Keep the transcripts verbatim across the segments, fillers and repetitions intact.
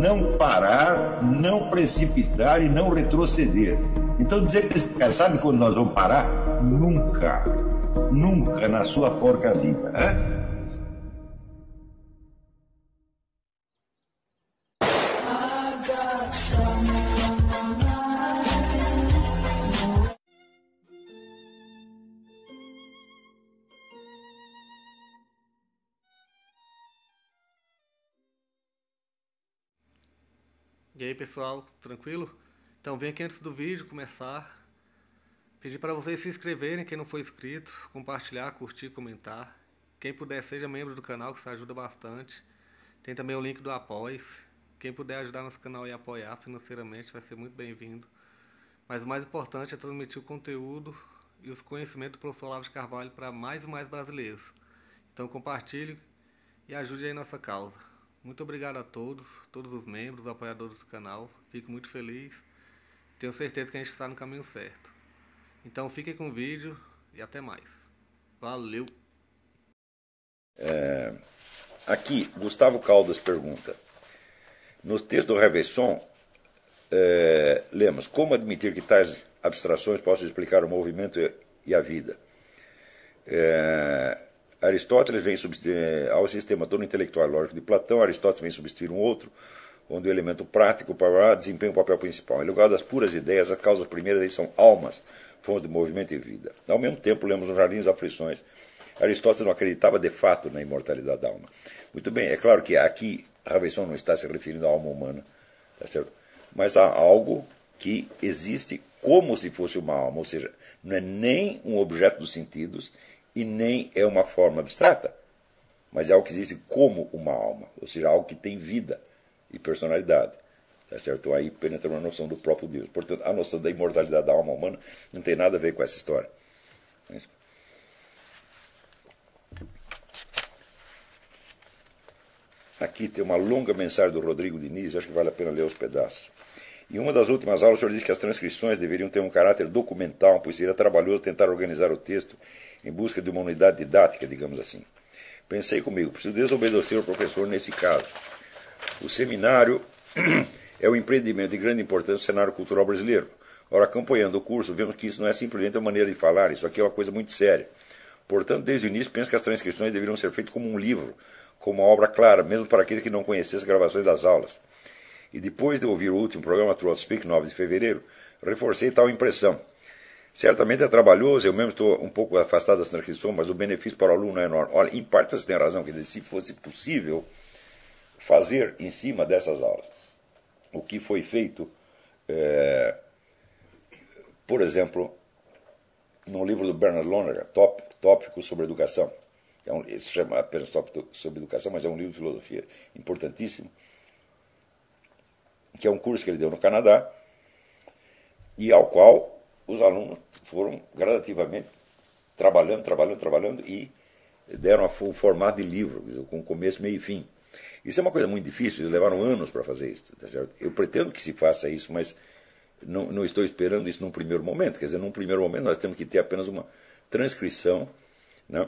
não parar, não precipitar e não retroceder. Então dizer que eles sabe quando nós vamos parar? Nunca, nunca na sua porca vida, né? E aí pessoal, tranquilo? Então vem aqui antes do vídeo começar, pedir para vocês se inscreverem, quem não for inscrito, compartilhar, curtir, comentar. Quem puder seja membro do canal, que isso ajuda bastante. Tem também o link do Apoia-se. Quem puder ajudar nosso canal e apoiar financeiramente vai ser muito bem-vindo. Mas o mais importante é transmitir o conteúdo e os conhecimentos do professor Olavo de Carvalho para mais e mais brasileiros. Então compartilhe e ajude aí nossa causa. Muito obrigado a todos, todos os membros, apoiadores do canal. Fico muito feliz. Tenho certeza que a gente está no caminho certo. Então fiquem com o vídeo e até mais. Valeu! É, aqui, Gustavo Caldas pergunta. No texto do Revesson, é, lemos: como admitir que tais abstrações possam explicar o movimento e a vida? É, Aristóteles vem substituir ao sistema todo intelectual e lógico de Platão. Aristóteles vem substituir um outro, onde o elemento prático para desempenha o papel principal. Em lugar das puras ideias, as causas primeiras aí são almas, fontes de movimento e vida. Ao mesmo tempo, lemos no Jardim das Aflições, Aristóteles não acreditava de fato na imortalidade da alma. Muito bem, é claro que aqui Revesson não está se referindo à alma humana, tá certo? Mas há algo que existe como se fosse uma alma, ou seja, não é nem um objeto dos sentidos e nem é uma forma abstrata, mas é algo que existe como uma alma, ou seja, algo que tem vida e personalidade. Tá certo? Aí penetra uma noção do próprio Deus. Portanto, a noção da imortalidade da alma humana não tem nada a ver com essa história. Aqui tem uma longa mensagem do Rodrigo Diniz, acho que vale a pena ler os pedaços. Em uma das últimas aulas, o senhor disse que as transcrições deveriam ter um caráter documental, pois seria trabalhoso tentar organizar o texto em busca de uma unidade didática, digamos assim. Pensei comigo, preciso desobedecer o professor nesse caso. O seminário é um empreendimento de grande importância no cenário cultural brasileiro. Ora, acompanhando o curso, vemos que isso não é simplesmente uma maneira de falar, isso aqui é uma coisa muito séria. Portanto, desde o início, penso que as transcrições deveriam ser feitas como um livro, como uma obra clara, mesmo para aqueles que não conhecessem as gravações das aulas. E depois de ouvir o último programa Throughout Speak, nove de fevereiro, reforcei tal impressão. Certamente é trabalhoso, eu mesmo estou um pouco afastado das transcrições, mas o benefício para o aluno é enorme. Olha, em parte você tem razão, quer dizer, se fosse possível fazer em cima dessas aulas o que foi feito, é, por exemplo, no livro do Bernard Lonergan, Tópico sobre Educação. É um, se chama apenas Tópico sobre Educação, mas é um livro de filosofia importantíssimo, que é um curso que ele deu no Canadá, e ao qual os alunos foram gradativamente trabalhando, trabalhando, trabalhando, e deram o formato de livro, com começo, meio e fim. Isso é uma coisa muito difícil, eles levaram anos para fazer isso. Tá certo? Eu pretendo que se faça isso, mas não, não estou esperando isso num primeiro momento. Quer dizer, num primeiro momento nós temos que ter apenas uma transcrição, né,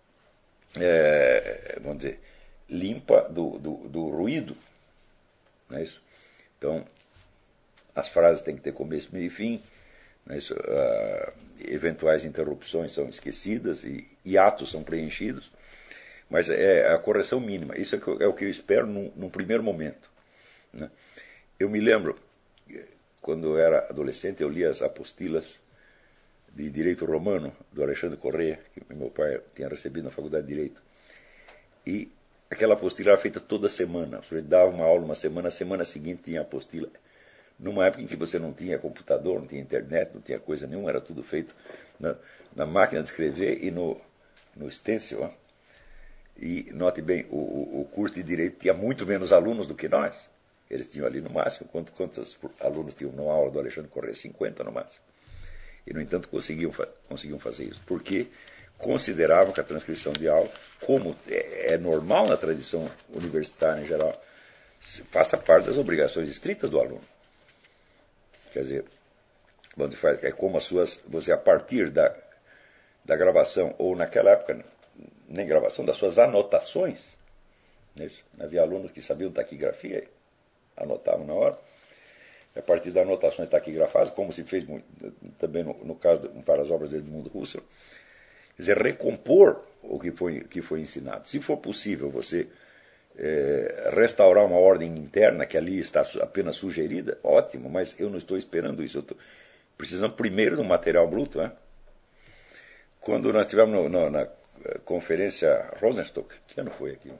é, vamos dizer, limpa do, do, do ruído. Não é isso? Então, as frases têm que ter começo, meio e fim. Não é isso? Uh, eventuais interrupções são esquecidas e hiatos são preenchidos. Mas é a correção mínima. Isso é, que, é o que eu espero num, num primeiro momento. Né? Eu me lembro, quando eu era adolescente, eu li as apostilas de Direito Romano, do Alexandre Corrêa, que meu pai tinha recebido na Faculdade de Direito. E aquela apostila era feita toda semana. O sujeito dava uma aula uma semana, a semana seguinte tinha apostila. Numa época em que você não tinha computador, não tinha internet, não tinha coisa nenhuma, era tudo feito na, na máquina de escrever e no, no stencil. Ó. E note bem, o, o curso de Direito tinha muito menos alunos do que nós. Eles tinham ali no máximo, quantos, quantos alunos tinham na aula do Alexandre Corrêa? cinquenta no máximo. E, no entanto, conseguiam, conseguiam fazer isso. Porque consideravam que a transcrição de aula, como é, é normal na tradição universitária em geral, faça parte das obrigações estritas do aluno. Quer dizer, é como as suas, você a partir da, da gravação, ou naquela época, nem gravação, das suas anotações. Né? Havia alunos que sabiam taquigrafia, anotavam na hora. A partir das anotações taquigrafadas, como se fez muito, também no, no caso de várias obras de Edmund Husserl. Quer dizer, recompor o que foi, que foi ensinado. Se for possível você é, restaurar uma ordem interna que ali está apenas sugerida, ótimo, mas eu não estou esperando isso. Eu estou precisando primeiro do material bruto. Né? Quando nós estivemos no, no, na conferência Rosenstock, que ano foi aquilo?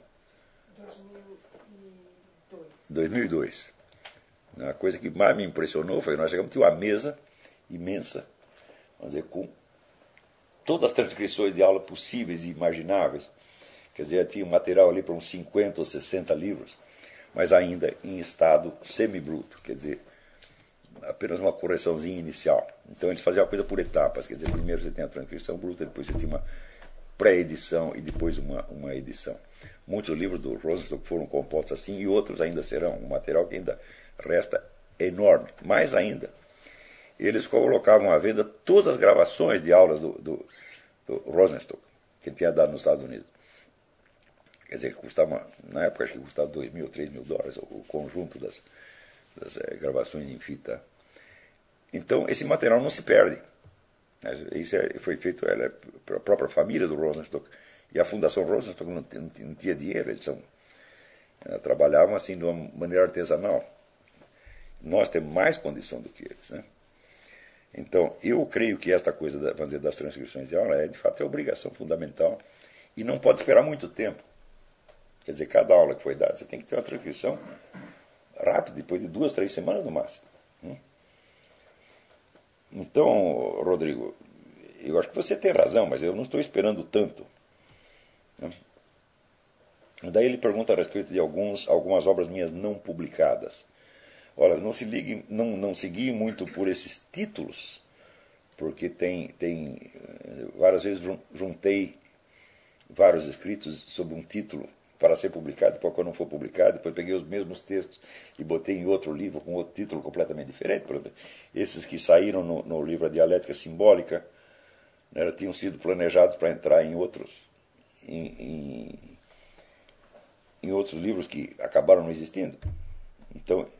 dois mil e dois. A coisa que mais me impressionou foi que nós chegamos, tinha uma mesa imensa, vamos dizer, com todas as transcrições de aula possíveis e imagináveis. Quer dizer, tinha material ali para uns cinquenta ou sessenta livros, mas ainda em estado semi-bruto, quer dizer, apenas uma correçãozinha inicial. Então eles faziam a coisa por etapas, quer dizer, primeiro você tem a transcrição bruta, depois você tem uma pré-edição e depois uma, uma edição. Muitos livros do Rosenstock foram compostos assim e outros ainda serão. Um material que ainda resta enorme. Mais ainda, eles colocavam à venda todas as gravações de aulas do, do, do Rosenstock, que ele tinha dado nos Estados Unidos. Quer dizer, custava, na época acho que custava dois mil, três mil dólares o, o conjunto das, das é, gravações em fita. Então, esse material não se perde. Isso é, foi feito ela, pela própria família do Rosenstock. E a Fundação Rosenstock não, não, não tinha dinheiro, eles são, trabalhavam assim de uma maneira artesanal. Nós temos mais condição do que eles. Né? Então, eu creio que esta coisa da, dizer, das transcrições de aula é, de fato, é obrigação fundamental e não pode esperar muito tempo. Quer dizer, cada aula que foi dada, você tem que ter uma transcrição rápida, depois de duas, três semanas no máximo. Então, Rodrigo, eu acho que você tem razão, mas eu não estou esperando tanto. Daí ele pergunta a respeito de alguns, algumas obras minhas não publicadas. Olha, não se ligue, não, não se guie muito por esses títulos, porque tem, tem várias vezes juntei vários escritos sob um título para ser publicado, depois quando não for publicado, depois peguei os mesmos textos e botei em outro livro com outro título completamente diferente. Por exemplo, esses que saíram no, no livro A Dialética Simbólica, né, tinham sido planejados para entrar em outros, em, em, em outros livros que acabaram não existindo. Então,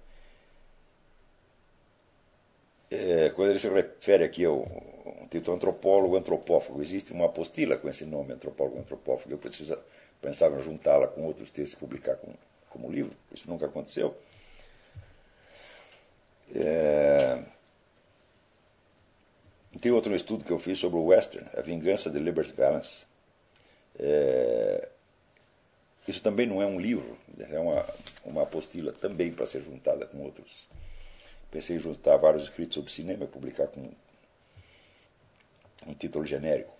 é, quando ele se refere aqui ao título antropólogo, antropófago, existe uma apostila com esse nome, antropólogo, antropófago. Eu preciso pensava em juntá-la com outros textos e publicar como, como livro. Isso nunca aconteceu. É... Tem outro estudo que eu fiz sobre o Western, A Vingança de Liberty Valance. É... Isso também não é um livro, é uma, uma apostila também para ser juntada com outros. Pensei em juntar vários escritos sobre cinema e publicar com um título genérico.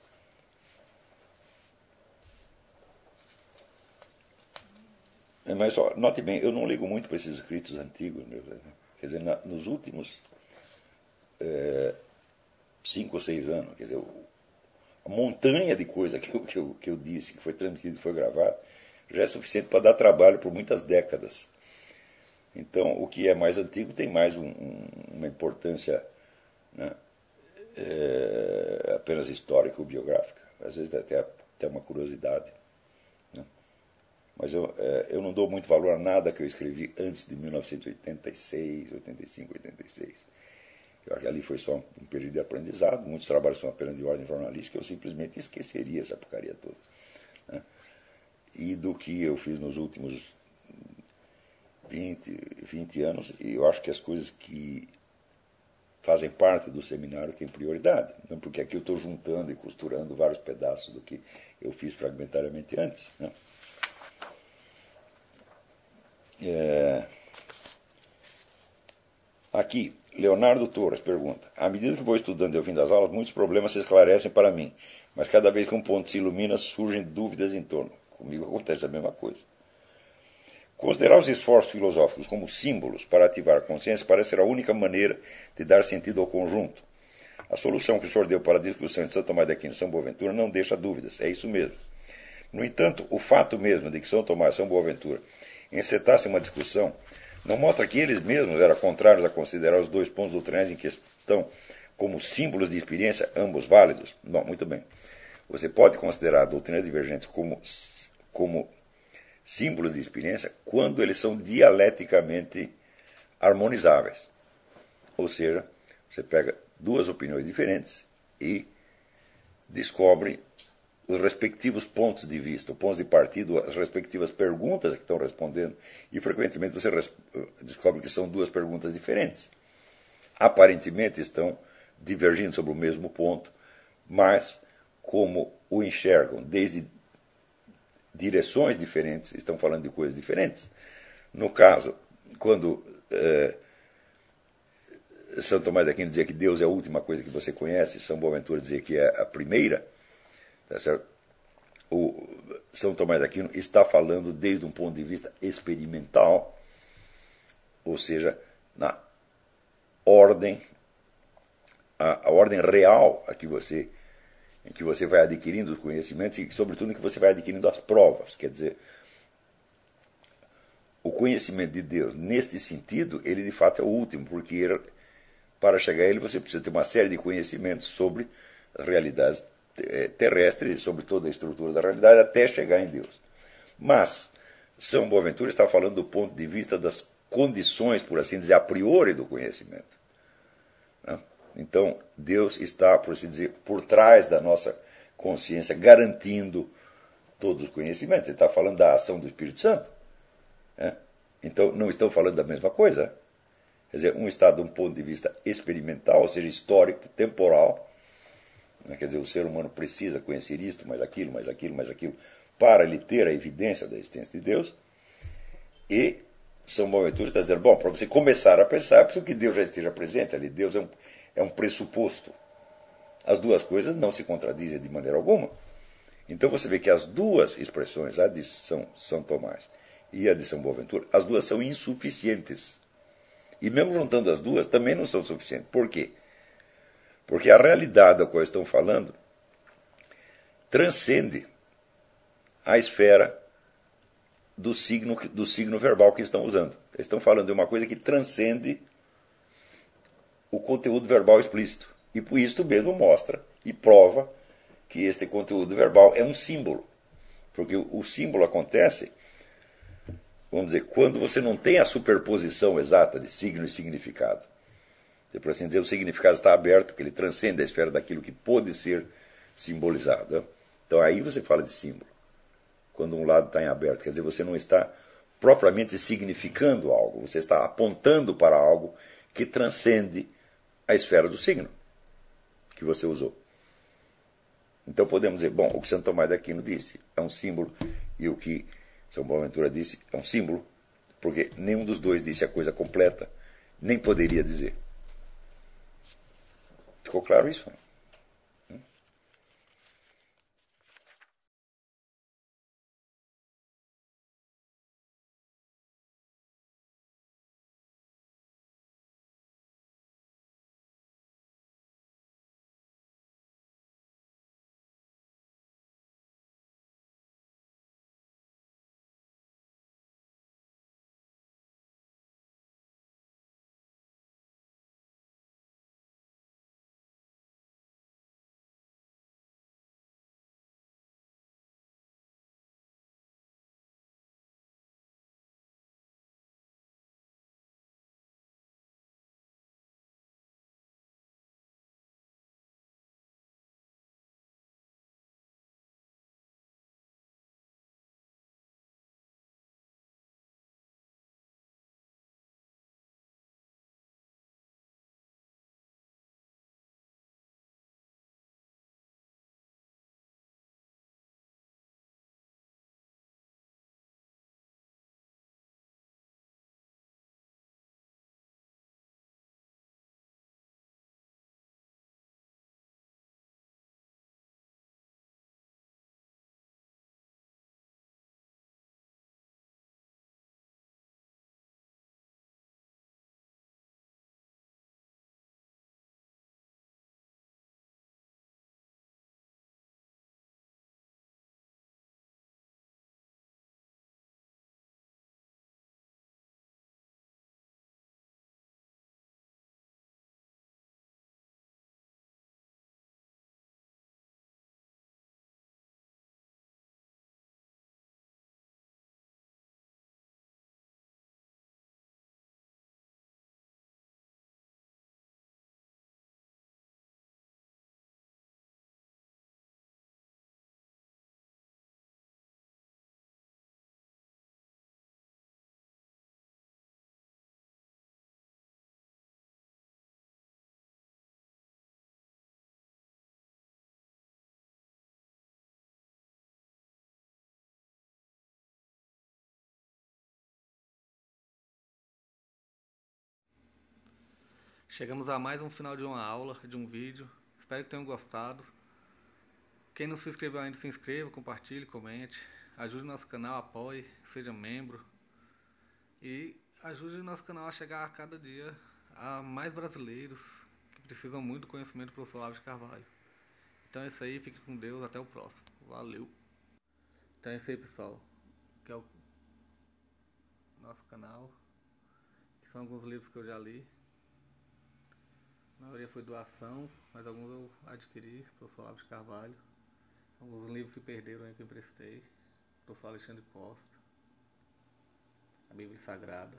Mas só, note bem, eu não ligo muito para esses escritos antigos. Quer dizer, na, nos últimos é, cinco ou seis anos, quer dizer, a montanha de coisa que eu, que, eu, que eu disse, que foi transmitido e foi gravado, já é suficiente para dar trabalho por muitas décadas. Então, o que é mais antigo tem mais um, um, uma importância, né, é, apenas histórica ou biográfica. Às vezes até, até uma curiosidade. Mas eu, é, eu não dou muito valor a nada que eu escrevi antes de mil novecentos e oitenta e seis, oitenta e cinco, oitenta e seis. Eu acho que ali foi só um, um período de aprendizado, muitos trabalhos são apenas de ordem jornalística, eu simplesmente esqueceria essa porcaria toda. Né? E do que eu fiz nos últimos vinte, vinte anos, e eu acho que as coisas que fazem parte do seminário têm prioridade. Não porque aqui eu estou juntando e costurando vários pedaços do que eu fiz fragmentariamente antes. Né? É... Aqui, Leonardo Torres pergunta: à medida que vou estudando e ouvindo as aulas, muitos problemas se esclarecem para mim, mas cada vez que um ponto se ilumina, surgem dúvidas em torno. Comigo acontece a mesma coisa. Considerar os esforços filosóficos como símbolos para ativar a consciência parece ser a única maneira de dar sentido ao conjunto. A solução que o senhor deu para a discussão de São Tomás de Aquino e São Boaventura não deixa dúvidas, é isso mesmo. No entanto, o fato mesmo de que São Tomás e São Boaventura encetassem uma discussão não mostra que eles mesmos eram contrários a considerar os dois pontos doutrinais em questão como símbolos de experiência, ambos válidos? Bom, muito bem. Você pode considerar doutrinas divergentes como, como símbolos de experiência quando eles são dialeticamente harmonizáveis. Ou seja, você pega duas opiniões diferentes e descobre os respectivos pontos de vista, pontos de partida, as respectivas perguntas que estão respondendo, e frequentemente você descobre que são duas perguntas diferentes. Aparentemente estão divergindo sobre o mesmo ponto, mas como o enxergam desde direções diferentes, estão falando de coisas diferentes. No caso, quando eh, São Tomás de Aquino dizia que Deus é a última coisa que você conhece, São Boaventura dizia que é a primeira, tá certo? O São Tomás de Aquino está falando desde um ponto de vista experimental, ou seja, na ordem, a, a ordem real a que você, em que você vai adquirindo os conhecimentos e, sobretudo, em que você vai adquirindo as provas. Quer dizer, o conhecimento de Deus, neste sentido, ele de fato é o último, porque ele, para chegar a ele você precisa ter uma série de conhecimentos sobre as realidades terrestres, sobre toda a estrutura da realidade, até chegar em Deus. Mas São Boaventura está falando do ponto de vista das condições, por assim dizer, a priori do conhecimento. Então, Deus está, por assim dizer, por trás da nossa consciência, garantindo todos os conhecimentos. Ele está falando da ação do Espírito Santo. Então, não estão falando da mesma coisa. Quer dizer, um está de um ponto de vista experimental, ou seja, histórico, temporal. Quer dizer, o ser humano precisa conhecer isto, mais aquilo, mais aquilo, mais aquilo, para ele ter a evidência da existência de Deus. E São Boaventura está dizendo, bom, para você começar a pensar, é preciso que Deus já esteja presente ali. Deus é um, é um pressuposto. As duas coisas não se contradizem de maneira alguma. Então você vê que as duas expressões, a de São, São Tomás e a de São Boaventura, as duas são insuficientes. E mesmo juntando as duas, também não são suficientes. Por quê? Porque a realidade da qual estão falando transcende a esfera do signo, do signo verbal que estão usando. Eles estão falando de uma coisa que transcende o conteúdo verbal explícito. E por isso mesmo mostra e prova que este conteúdo verbal é um símbolo. Porque o símbolo acontece, vamos dizer, quando você não tem a superposição exata de signo e significado. Por assim dizer, o significado está aberto, porque ele transcende a esfera daquilo que pode ser simbolizado. Então aí você fala de símbolo. Quando um lado está em aberto, quer dizer, você não está propriamente significando algo, você está apontando para algo que transcende a esfera do signo que você usou. Então podemos dizer, bom, o que Santo Tomás de Aquino disse é um símbolo, e o que São Boaventura disse é um símbolo, porque nenhum dos dois disse a coisa completa, nem poderia dizer. Ficou claro isso? Chegamos a mais um final de uma aula, de um vídeo. Espero que tenham gostado. Quem não se inscreveu ainda, se inscreva, compartilhe, comente. Ajude o nosso canal, apoie, seja membro. E ajude o nosso canal a chegar a cada dia a mais brasileiros que precisam muito do conhecimento do professor Olavo de Carvalho. Então é isso aí, fique com Deus, até o próximo. Valeu! Então é isso aí, pessoal. Que é o nosso canal. Que são alguns livros que eu já li. A maioria foi doação, mas alguns eu adquiri, professor Olavo de Carvalho. Alguns livros se perderam aí que eu emprestei. Professor Alexandre Costa. A Bíblia Sagrada.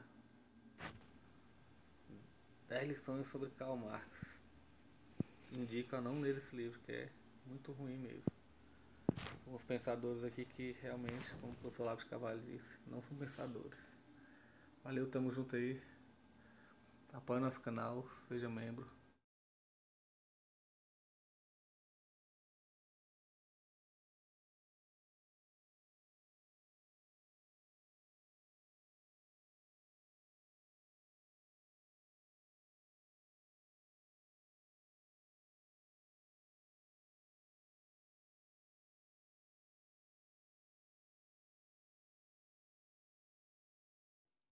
dez lições sobre Karl Marx. Indico a não ler esse livro, que é muito ruim mesmo. Os pensadores aqui que realmente, como o professor Olavo de Carvalho disse, não são pensadores. Valeu, tamo junto aí. Apoie nosso canal, seja membro.